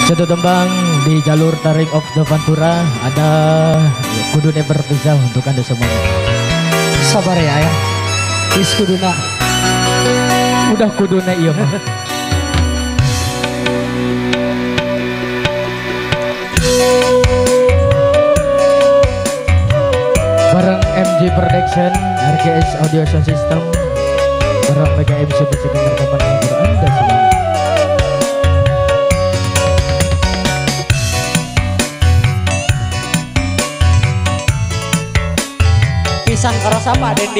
Satu tembang di jalur tarik of the Pantura ada kudune berpisah untuk Anda semuanya. Sabar ya ayah. Wis kuduna. Udah kudune iya mah. Bareng MG Production, RGS Audio Sound System, bareng Mega MC Musik Entertainment untuk Anda semuanya. Pisang karo sapa Dendi.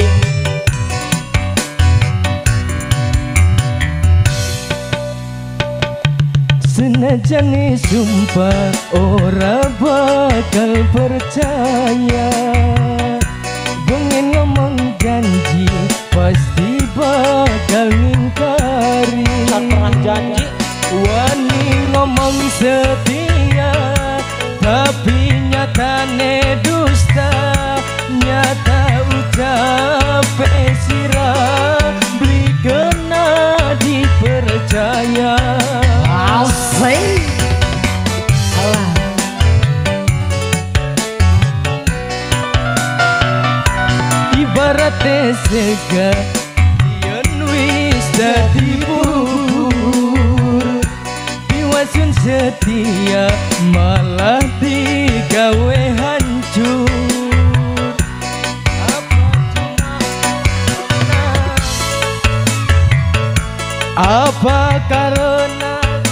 Senajan sumpah ora bakal percaya, pengen ngomong janji pasti bakal ngingkari. Saat perang janji Wani ngomong setia tapi nyatane dusta, nyata ucap sirah beli kena dipercaya. Asik. Alah. Ibaratnya sega yen wis dadi bubur, diwasun setia malah digawe hancur. Apa karena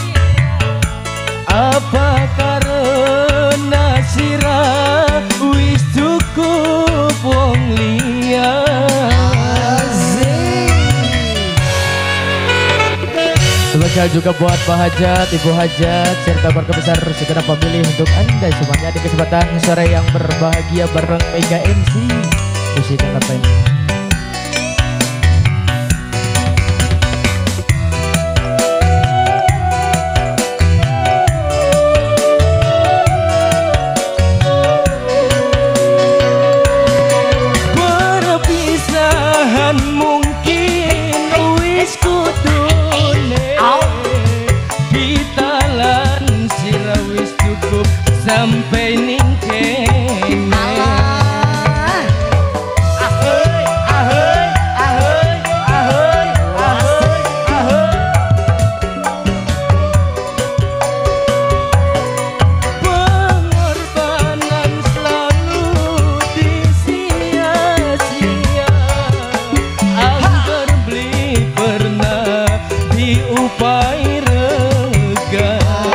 sirah wis cukup wong liya. Spesial juga buat Pak Hajat, Ibu Hajat, serta keluarga besar segenap pemilih untuk Anda semuanya di kesempatan sore yang berbahagia bareng Mega MC Musik Entertainment. Sampai ning kene ahoy ahoy ahoy ahoy ahoy ahoy. Pengorbanan selalu disia-sia, anggar beli pernah diupai rega,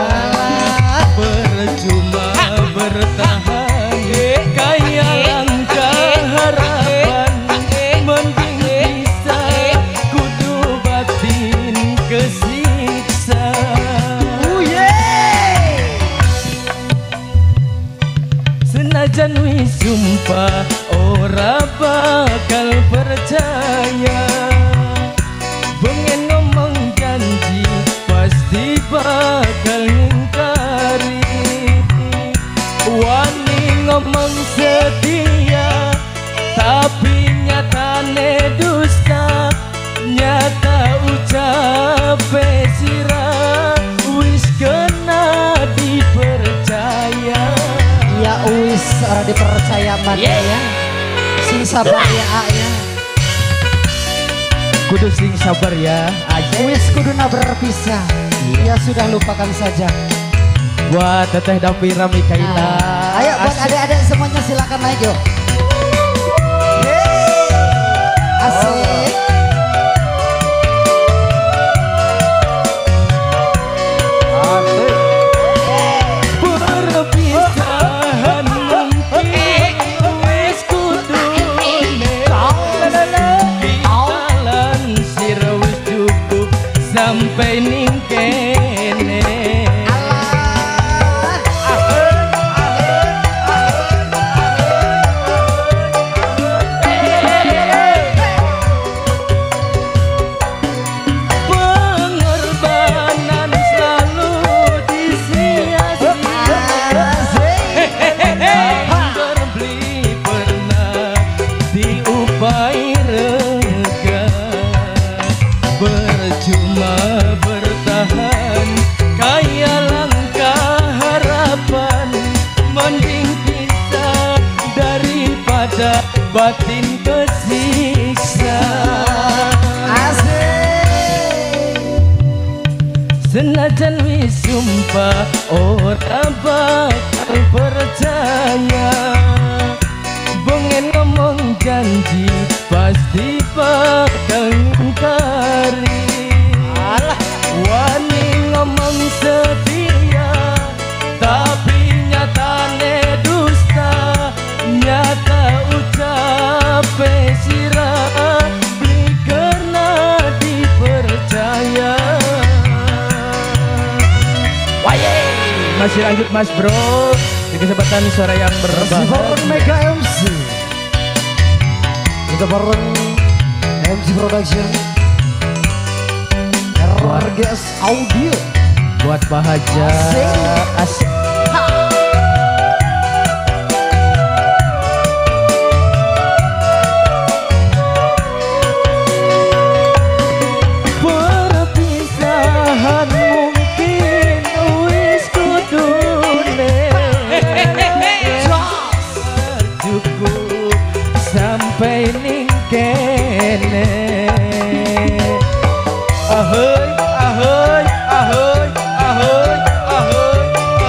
percuma bertahan kaya langkah harapan, mending bisa kudu batin kesiksa. Senajan wis sumpah ora bakal percaya, pengen ngomong janji pasti bakal ngingkari. Wani ngomong setia tapi nyatane dusta, nyata ucap sirah wis kena dipercaya. Ya wis ora dipercaya mana ya. Sing sabar ya ya. Kudu sing sabar ya aja. Wis kuduna berpisah. Ya sudah lupakan saja. Buat Teteh Davira Mikaila. Ayo buat adik-adik semuanya silakan naik yuk. Asik. Perpisahan mungkin wis kudune, ditalan sira wis cukup sampai ning kene. batin kesiksa. Senajan wis sumpah ora bakal percaya, bengen ngomong janji pasti bakal ngingkari. Wani ngomong setia tapi nyatane dusta, nyata ucape sirah beli karena dipercaya. Masih lanjut Mas Bro di kesempatan suara yang Masih bareng Mega MC, kita bareng MC Production, RGS Audio buat Pak Haja. Asik. Perpisahan mungkin wis kudune, cukup sampai ning kene. Ahoy, ahoy, ahoy, ahoy, ahoy,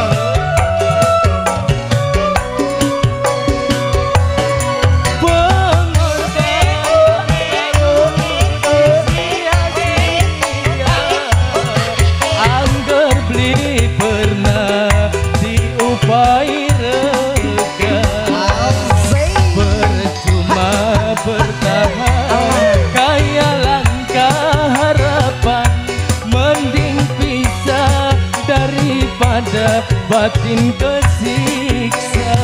angger beli pernah diupai rega, percuma bertahan kaya langkah harapan, mending pisah daripada batin kesiksa.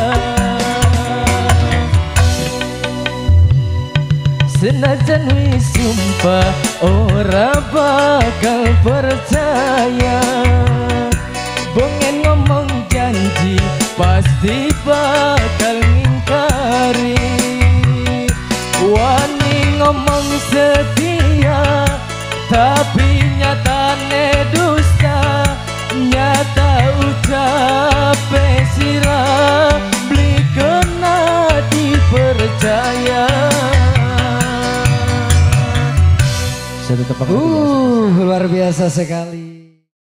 Senajan wis sumpah ora bakal percaya, bengen ngomong janji pasti bakal ngingkari. Wani ngomong setia tapi nyatane dusta, nyata ucape sirah beli kena dipercaya. luar biasa sekali.